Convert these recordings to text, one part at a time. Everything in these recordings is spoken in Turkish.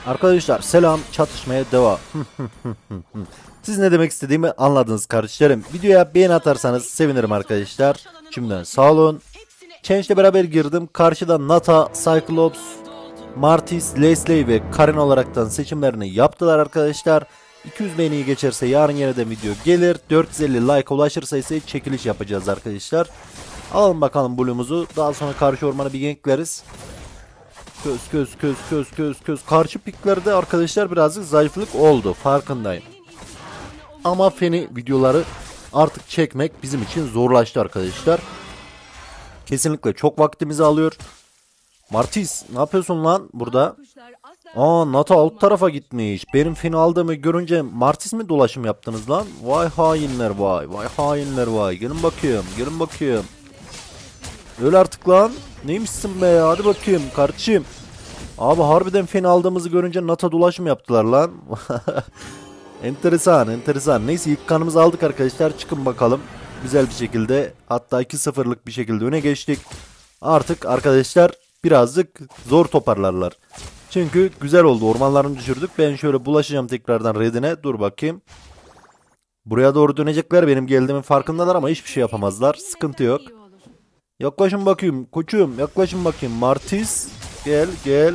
Arkadaşlar selam, çatışmaya devam. Siz ne demek istediğimi anladınız kardeşlerim. Videoya beğeni atarsanız sevinirim arkadaşlar. Şimdiden sağ olun. Change'le beraber girdim. Karşıda Nata, Cyclops, Martis, Leslie ve Karen olaraktan seçimlerini yaptılar arkadaşlar. 200 beğeniyi geçerse yarın yine de video gelir. 450 like ulaşırsa ise çekiliş yapacağız arkadaşlar. Alalım bakalım Blue'umuzu. Daha sonra karşı ormanı bir gankleriz. Köz. Karşı piklerde arkadaşlar birazcık zayıflık oldu. Farkındayım. Ama Feni videoları artık çekmek bizim için zorlaştı arkadaşlar. Kesinlikle çok vaktimizi alıyor. Martis ne yapıyorsun lan burada? Nata alt tarafa gitmiş. Benim Feni aldığımı görünce Martis mi dolaşım yaptınız lan? Vay hainler vay. Vay hainler vay. Gelin bakayım. Öyle artık lan. Neymişsin be, hadi bakayım kardeşim. Abi harbiden Feni aldığımızı görünce Nata dolaşım yaptılar lan. Enteresan. Neyse ilk kanımızı aldık arkadaşlar. Çıkın bakalım. Güzel bir şekilde, hatta 2-0'lık bir şekilde öne geçtik. Artık arkadaşlar birazcık zor toparlarlar. Çünkü güzel oldu, ormanlarını düşürdük. Ben şöyle bulaşacağım tekrardan redine. Dur bakayım. Buraya doğru dönecekler, benim geldiğimin farkındalar ama hiçbir şey yapamazlar. Sıkıntı yok. Yaklaşın bakayım koçum, yaklaşın bakayım. Martis gel.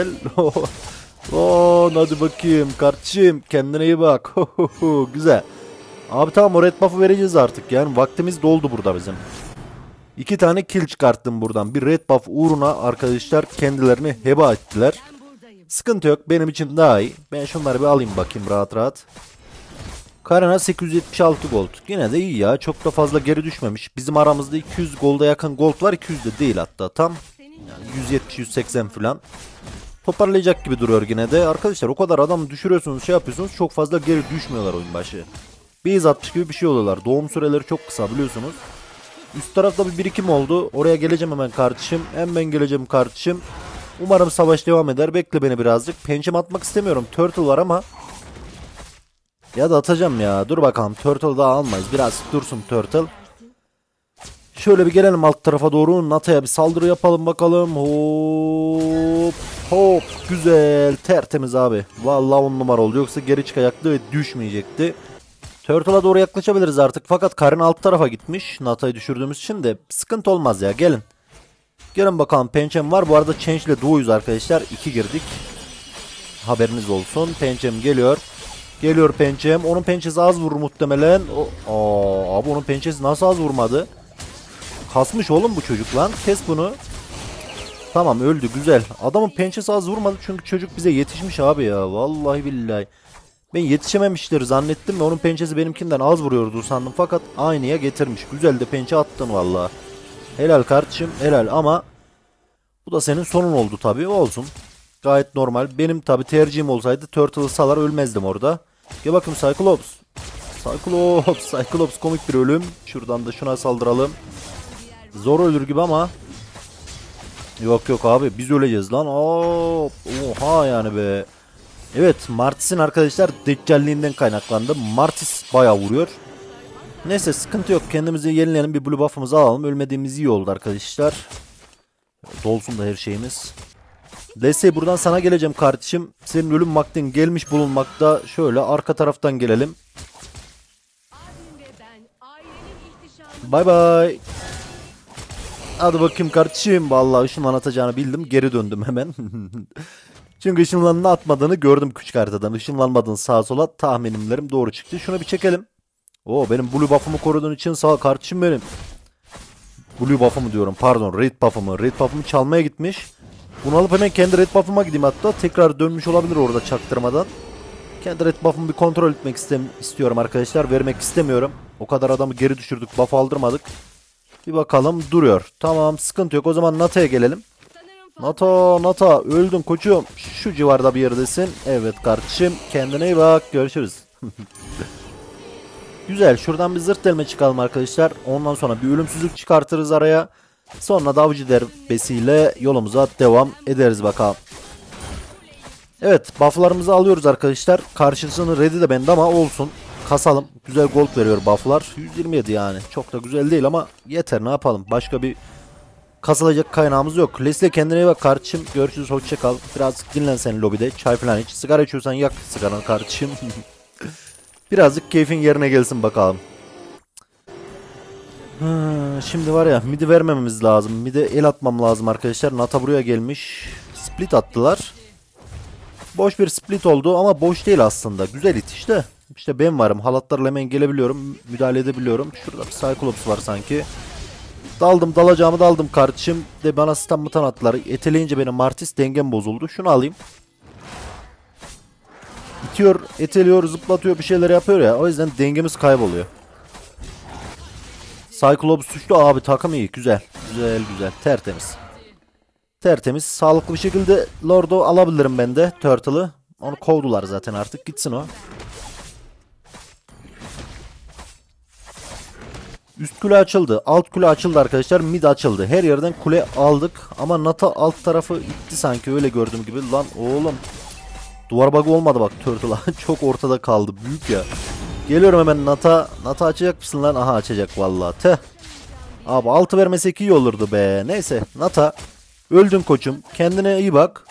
Hadi bakayım kardeşim, kendine iyi bak. Güzel. Abi tamam, o red buff'ı vereceğiz artık, yani vaktimiz doldu burada bizim. 2 tane kill çıkarttım buradan. Bir red buff uğruna arkadaşlar kendilerini heba ettiler. Sıkıntı yok, benim için daha iyi. Ben şunları bir alayım bakayım rahat. Karen'a 876 gold. Yine de iyi ya. Çok da fazla geri düşmemiş. Bizim aramızda 200 golda yakın gold var. 200 de değil hatta tam. Yani 170-180 falan. Toparlayacak gibi duruyor yine de. Arkadaşlar o kadar adam düşürüyorsunuz, şey yapıyorsunuz. Çok fazla geri düşmüyorlar oyun başı. Base atmış gibi bir şey oluyorlar. Doğum süreleri çok kısa biliyorsunuz. Üst tarafta bir birikim oldu. Oraya geleceğim hemen kardeşim. Hemen geleceğim kardeşim. Umarım savaş devam eder. Bekle beni birazcık. Pençem atmak istemiyorum. Turtle var ama. Ya da atacağım ya. Dur bakalım. Turtle daha almayız. Biraz dursun Turtle. Şöyle bir gelelim alt tarafa doğru. Nata'ya bir saldırı yapalım bakalım. Hop. Güzel. Tertemiz abi. Vallahi 10 numara oldu. Yoksa geri çıkacaktı ve düşmeyecekti. Turtle'a doğru yaklaşabiliriz artık. Fakat Karen alt tarafa gitmiş. Nata'yı düşürdüğümüz için de sıkıntı olmaz ya. Gelin. Gelin bakalım. Pençem var. Bu arada Change ile Duo'yuz arkadaşlar. 2 girdik. Haberiniz olsun. Pençem geliyor. Geliyor pençem. Onun pençesi az vurur muhtemelen. Abi onun pençesi nasıl az vurmadı? Kasmış oğlum bu çocuk lan. Kes bunu. Tamam, öldü, güzel. Adamın pençesi az vurmadı çünkü çocuk bize yetişmiş abi ya. Vallahi billahi. Ben yetişememiştir zannettim ve onun pençesi benimkinden az vuruyordu sandım. Fakat aynıya getirmiş. Güzel de pençe attın vallahi. Helal kardeşim, helal ama bu da senin sonun oldu tabii. Olsun. Gayet normal. Benim tabii tercihim olsaydı Turtle'ı salar ölmezdim orada. Gel bakayım Cyclops. Cyclops komik bir ölüm. Şuradan da şuna saldıralım. Zor ölür gibi ama. Yok abi, biz öleceğiz lan. Oha yani be. Evet, Martis'in arkadaşlar deccalliğinden kaynaklandı. Martis bayağı vuruyor. Neyse sıkıntı yok. Kendimizi yenileyelim, bir blue buff'ımızı alalım. Ölmediğimiz iyi oldu arkadaşlar. Dolsun da her şeyimiz. Leslie buradan sana geleceğim kardeşim. Senin ölüm vaktin gelmiş bulunmakta. Şöyle arka taraftan gelelim. Bay bay. Hadi bakayım kardeşim. Vallahi ışınlan atacağını bildim. Geri döndüm hemen. Çünkü ışınlanını atmadığını gördüm küçük haritadan. Işınlanmadığını sağa sola, tahminimlerim doğru çıktı. Şunu bir çekelim. Benim blue buff'ımı koruduğun için sağ ol kardeşim benim. Blue buff'ımı diyorum, pardon, red buff'ımı. Red buff'ımı çalmaya gitmiş. Bunu alıp hemen kendi red buff'ıma gideyim hatta. Tekrar dönmüş olabilir orada çaktırmadan. Kendi red buff'ımı bir kontrol etmek istiyorum arkadaşlar. Vermek istemiyorum. O kadar adamı geri düşürdük. Buff aldırmadık. Bir bakalım, duruyor. Tamam, sıkıntı yok. O zaman Nata'ya gelelim. Nata öldün koçum. Şu civarda bir yerdesin. Evet kardeşim, kendine iyi bak. Görüşürüz. Güzel, şuradan bir zırt delme çıkalım arkadaşlar. Ondan sonra bir ölümsüzlük çıkartırız araya. Sonra da avcı derbesiyle yolumuza devam ederiz bakalım. Evet, bufflarımızı alıyoruz arkadaşlar. Karşısının red'i de bende ama olsun. Kasalım. Güzel gold veriyor bufflar. 127 yani. Çok da güzel değil ama yeter, ne yapalım. Başka bir kasılacak kaynağımız yok. Leslie kendine iyi bak kardeşim. Görüşürüz, hoşça kal. Birazcık dinlen sen lobide. Çay falan iç. Sigara içiyorsan yak sigaranı kardeşim. Birazcık keyfin yerine gelsin bakalım. Şimdi var ya, midi vermememiz lazım. Mide el atmam lazım arkadaşlar. Nata buraya gelmiş. Split attılar. Boş bir split oldu ama boş değil aslında. Güzel it işte. İşte ben varım. Halatlarla hemen gelebiliyorum. Müdahale edebiliyorum. Şurada bir Cyclops var sanki. Daldım, dalacağımı daldım kardeşim. De bana stun mutan attılar. Eteleyince benim Martis dengem bozuldu. Şunu alayım. İtiyor, eteliyor, zıplatıyor, bir şeyler yapıyor ya. O yüzden dengemiz kayboluyor. Cyclops düştü abi, takım iyi. Güzel. Güzel güzel. Tertemiz. Tertemiz. Sağlıklı bir şekilde Lord'u alabilirim ben de. Turtle'ı. Onu kovdular zaten artık. Gitsin o. Üst kule açıldı. Alt kule açıldı arkadaşlar. Mid açıldı. Her yerden kule aldık. Ama Nata alt tarafı itti sanki. Öyle gördüğüm gibi. Lan oğlum. Duvar bug'ı olmadı bak Turtle'a. Çok ortada kaldı. Büyük ya. Geliyorum hemen Nata. Nata açacak mısın lan? Aha açacak vallahi. Teh. Abi 6 vermesek iyi olurdu be. Neyse Nata. Öldün koçum. Kendine iyi bak.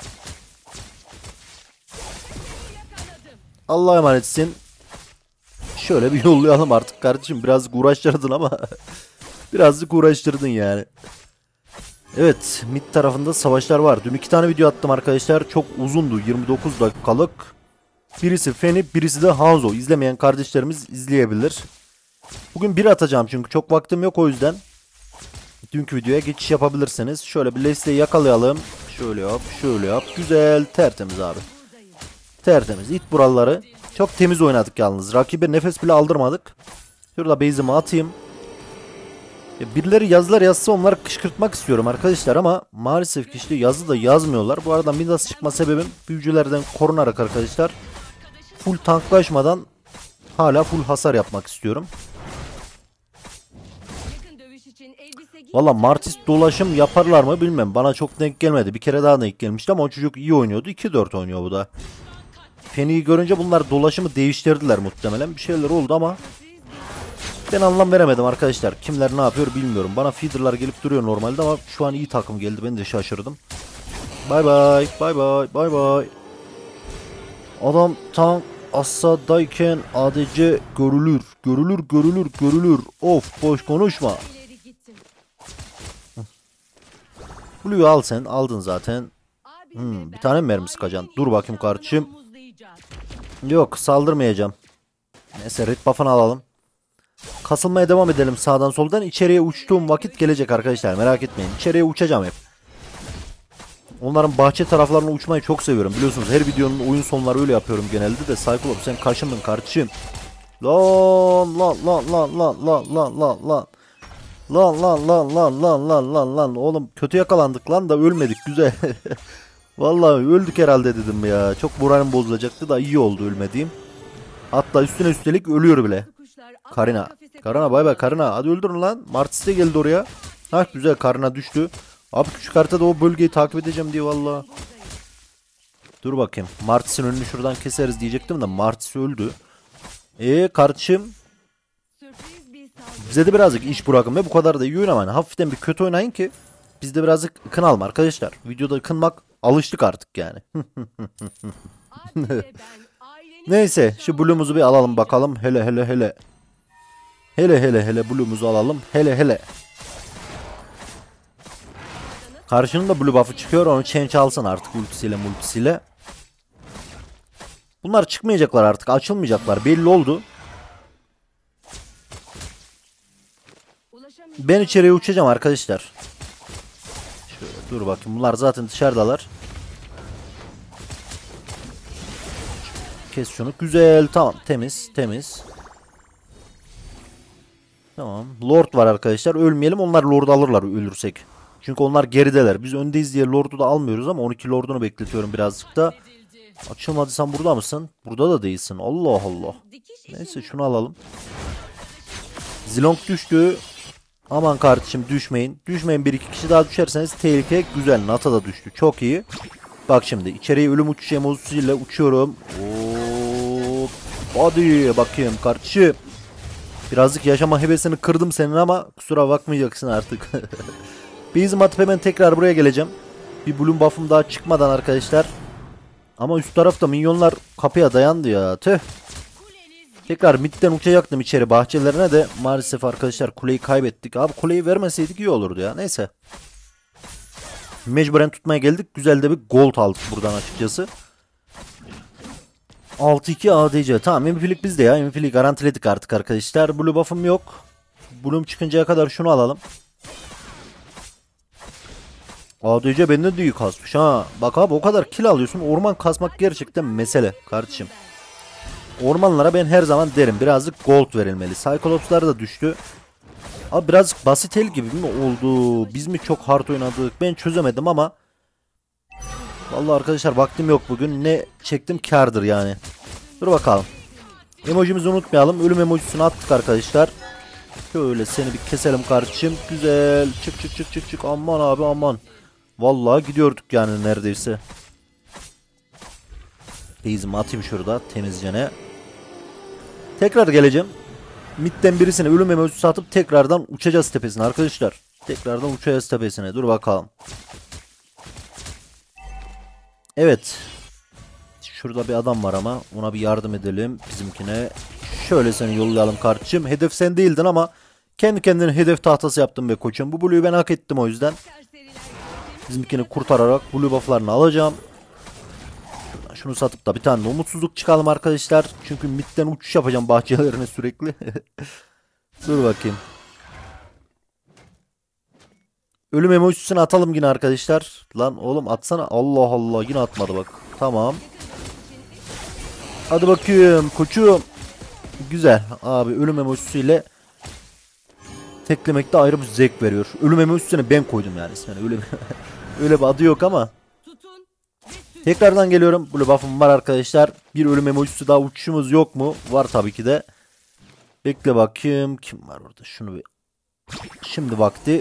Allah'a emanetsin. Şöyle bir yollayalım artık kardeşim. Birazcık uğraştırdın ama. Birazcık uğraştırdın yani. Evet. Mid tarafında savaşlar var. Dün 2 tane video attım arkadaşlar. Çok uzundu. 29 dakikalık. Birisi Feni, birisi de Hanzo. İzlemeyen kardeşlerimiz izleyebilir. Bugün bir atacağım çünkü çok vaktim yok, o yüzden. Dünkü videoya geçiş yapabilirsiniz. Şöyle bir Leslie'yi yakalayalım. Şöyle yap, şöyle yap. Güzel, tertemiz abi. Tertemiz. İt buraları. Çok temiz oynadık yalnız. Rakibe nefes bile aldırmadık. Şurada base'imi atayım. Birileri yazılar yazsa onları kışkırtmak istiyorum arkadaşlar ama maalesef ki işte yazı da yazmıyorlar. Bu arada Midas çıkma sebebim büyücülerden korunarak arkadaşlar. Full tanklaşmadan hala full hasar yapmak istiyorum. Valla Martis dolaşım yaparlar mı bilmem. Bana çok denk gelmedi. Bir kere daha denk gelmişti ama o çocuk iyi oynuyordu. 2-4 oynuyor bu da. Feni'yi görünce bunlar dolaşımı değiştirdiler muhtemelen. Bir şeyler oldu ama ben anlam veremedim arkadaşlar. Kimler ne yapıyor bilmiyorum. Bana feeder'lar gelip duruyor normalde ama şu an iyi takım geldi. Ben de şaşırdım. Bay bay. Bay bay. Bay bay. Adam tank Asadayken ADC görülür. Görülür, görülür, görülür. Of, boş konuşma. Blue'yu al sen. Aldın zaten. Bir tane mermi sıkacaksın. Dur bakayım kardeşim. Yok, saldırmayacağım. Neyse, red buff'ını alalım. Kasılmaya devam edelim sağdan soldan. İçeriye uçtuğum vakit gelecek arkadaşlar. Merak etmeyin. İçeriye uçacağım hep. Onların bahçe taraflarına uçmayı çok seviyorum. Biliyorsunuz her videonun oyun sonları öyle yapıyorum genelde de. Cyclops sen kaşındın kardeşim. Lan lan lan lan lan lan lan lan lan. Lan lan lan lan lan lan lan lan. Oğlum kötü yakalandık lan da ölmedik, güzel. Vallahi öldük herhalde dedim ya. Çok moralim bozulacaktı da iyi oldu ölmediğim. Hatta üstüne üstelik ölüyor bile. Karina. Karina bay bay Karina. Hadi öldürün lan. Martis de geldi oraya. Ha güzel, Karina düştü. Abi küçük haritada o bölgeyi takip edeceğim diye valla. Dur bakayım. Martis'in önünü şuradan keseriz diyecektim de Martis öldü. Kardeşim. Bize de birazcık iş bırakın ve bu kadar da iyi oynamayın. Hafiften bir kötü oynayın ki biz de birazcık ıkınalım arkadaşlar. Videoda ıkınmak alıştık artık yani. Neyse şu Blue'umuzu bir alalım bakalım. Hele hele hele. Hele hele hele Blue'umuzu alalım. Hele hele. Karşının da Blue buff'ı çıkıyor. Onu change alsın artık ultisiyle multisiyle. Bunlar çıkmayacaklar artık. Açılmayacaklar. Belli oldu. Ben içeriye uçacağım arkadaşlar. Şöyle dur bakayım. Bunlar zaten dışarıdalar. Kes şunu. Güzel. Tamam. Temiz. Temiz. Tamam. Lord var arkadaşlar. Ölmeyelim. Onlar Lord alırlar ölürsek. Çünkü onlar gerideler. Biz öndeyiz diye Lord'u da almıyoruz ama 12 Lord'unu bekletiyorum birazcık da. Açılmadı, sen burada mısın? Burada da değilsin. Allah Allah. Neyse şunu alalım. Zilong düştü. Aman kardeşim düşmeyin. Düşmeyin, bir iki kişi daha düşerseniz tehlike. Güzel, Nata da düştü. Çok iyi. Bak şimdi içeriye ölüm uçuş emojisiyle uçuyorum. Hop. Hadi bakayım kardeşim. Birazcık yaşama hevesini kırdım senin ama kusura bakmayacaksın artık. Base'imi atıp hemen tekrar buraya geleceğim. Bir bloom buff'ım daha çıkmadan arkadaşlar. Ama üst tarafta minyonlar kapıya dayandı ya. Tüh. Tekrar midden uçacaktım içeri bahçelerine de maalesef arkadaşlar kuleyi kaybettik. Abi kuleyi vermeseydik iyi olurdu ya. Neyse. Mecburen tutmaya geldik. Güzel de bir gold aldık buradan açıkçası. 6-2 ADC. Tamam MVP'lik bizde ya. MVP'liği garantiledik artık arkadaşlar. Blue buff'ım yok. Bloom çıkıncaya kadar şunu alalım. ADC benden de iyi kasmış ha. Bak abi o kadar kill alıyorsun. Orman kasmak gerçekten mesele kardeşim. Ormanlara ben her zaman derim. Birazcık gold verilmeli. Cyclops'lar da düştü. Abi birazcık basit el gibi mi oldu? Biz mi çok hard oynadık? Ben çözemedim ama. Vallahi arkadaşlar vaktim yok bugün. Ne çektim kârdır yani. Dur bakalım. Emojimizi unutmayalım. Ölüm emojisini attık arkadaşlar. Şöyle seni bir keselim kardeşim. Güzel. Çık çık çık çık çık. Aman abi aman. Vallahi gidiyorduk yani neredeyse. Base'imi atayım şurada temizcene. Tekrar geleceğim. Mid'den birisine ölüm emojisi atıp tekrardan uçacağız tepesine arkadaşlar. Tekrardan uçacağız tepesine. Dur bakalım. Evet. Şurada bir adam var ama ona bir yardım edelim bizimkine. Şöyle seni yollayalım kardeşim. Hedef sen değildin ama kendi kendine hedef tahtası yaptım be koçum. Bu blue'yu ben hak ettim o yüzden. Bizimkini kurtararak blue buff'larını alacağım. Şunu satıp da bir tane de umutsuzluk çıkalım arkadaşlar. Çünkü midden uçuş yapacağım bahçelerine sürekli. Dur bakayım. Ölüm emojisini atalım yine arkadaşlar. Lan oğlum atsana. Allah Allah yine atmadı bak. Tamam. Hadi bakayım koçum. Güzel abi ölüm emojisiyle teklemekte ayrı bir zevk veriyor. Ölüm emojisini ben koydum yani ismini. Öyle öyle bir adı yok ama. Tekrardan geliyorum. Blue buff'ım var arkadaşlar. Bir ölüm emojisi daha uçuşumuz yok mu? Var tabii ki de. Bekle bakayım. Kim var orada? Şunu bir. Şimdi vakti.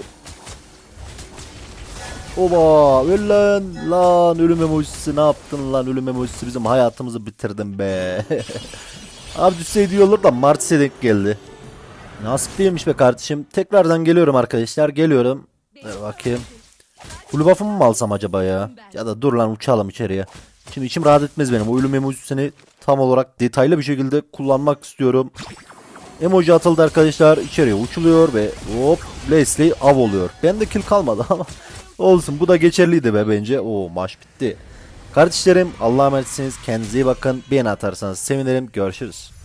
Oba. Öl lan. Lan ölüm emojisi ne yaptın lan? Ölüm emojisi bizim hayatımızı bitirdin be. Abi düşseydi iyi olur da Martis'e denk geldi. Nasip değilmiş be kardeşim. Tekrardan geliyorum arkadaşlar. Geliyorum. Dur bakayım. Blue buff'ımı mı alsam acaba ya? Ya da dur lan uçalım içeriye. Şimdi içim rahat etmez benim. O ölüm emojisini tam olarak detaylı bir şekilde kullanmak istiyorum. Emoji atıldı arkadaşlar. İçeriye uçuluyor ve hop Leslie av oluyor. Bende kill kalmadı ama olsun. Bu da geçerliydi be bence. Oo maç bitti. Kardeşlerim Allah'a emanetsiniz. Kendinize iyi bakın. Beğeni atarsanız sevinirim. Görüşürüz.